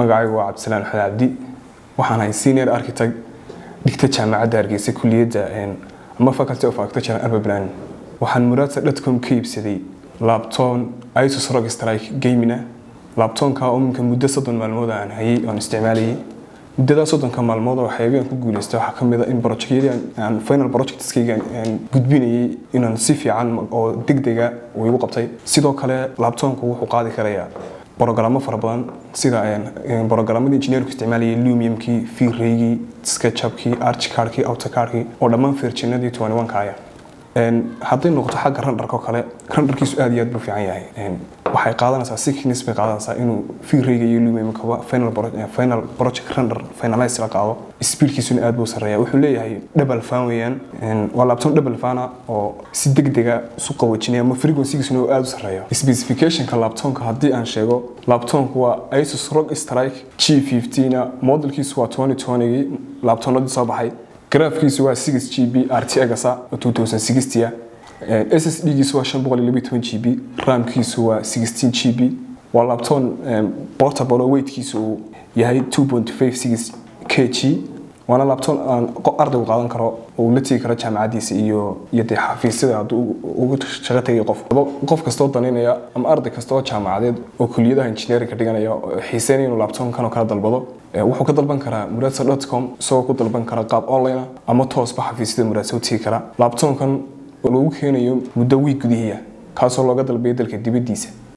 magacaygu waa Cabdisalaan Axmed Cabdi waxaan ahay senior architect dhigta jaamacadda Hargeysa kulliyadda ama faculty of architecture and urban planning waxaan muraadsa.com ka iibsaday laptop Asus ROG Strix gaming laptopka oo muddo 30 maalmood aan hayay oo isticmaalayay muddada 30 maalmood waxay ku guuleystay waxa kamid ah in project-yada aan final project-skayga aan gudbinayay inaan si fiican oo degdeg ah u igu qabtay sidoo kale laptopku wuxuu qaadi karayaa برنامج فربان سيدا برنامج إنجنير كاستعمالي لوميومكي فيريجي سكتشابكي أرتشكاركي أوتوكاركي ودمان فيرتشينا دي 21 كايا حاطين نقطة حق رندر كوكالة رندر كيس أديات بفيعية waxay qaadanaysaa si kinis bay qaadanaysaa inuu fiirayga iyo luumeyka final project render finalize la qaado speedkiisuna aad buu sareeyaa wuxuu leeyahay double fan weeyaan waa laptop double fan oo si degdeg ah isu qaboojinaya ama frequency-giisuna aad u sareeyo specification-ka laptopka hadii aan sheego laptopku waa Asus ROG Strix G15 modelkiisu waa 2020 laptopnadu soo baxay graafkiisu waa 6GB RTX 2060 SSD giisu waa 512GB RAM kiisu waa 16GB waa laptop portable weight kiisu yahay 2.56 kg waana laptop aan arday qaadan karo oo la tii kara jaamacadiisa iyo xafiisyada ugu shaqo tagay qof kasta oo daneynaya ama arday kasta oo jaamacadeed oo kulliyadaha engineering ka dhiganaya xiiseynaya inuu laptopkan oo kala dalbado wuxuu ka dalban karaa muraadsa.com soo ku dalban kara qaab online ama toos ba xafiisyada muraadsa u tii kara laptopkan lagu keenayo muddo week gudihiya kaasoo looga dalbay dalka dibadiisa